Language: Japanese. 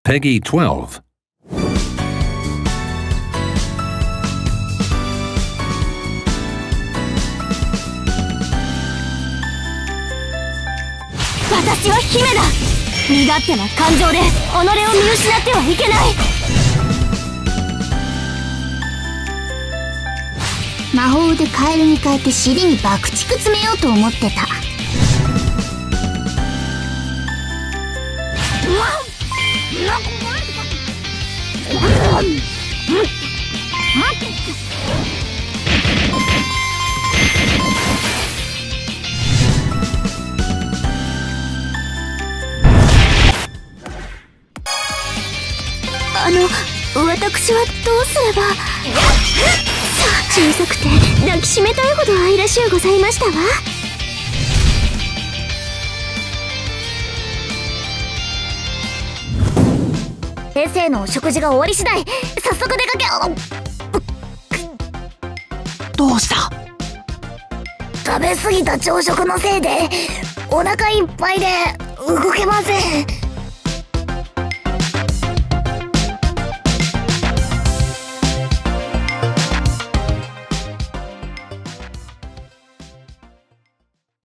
Peggy 12. 私は姫だ。身勝手な感情で己を見失ってはいけない。 魔法でカエルに変えて尻に爆竹詰めようと思ってた。 私はどうすれば。小さくて抱きしめたいほど愛らしゅうございましたわ。先生のお食事が終わり次第早速出かけ。 どうした？ 食べ過ぎた朝食のせいでお腹いっぱいで動けません。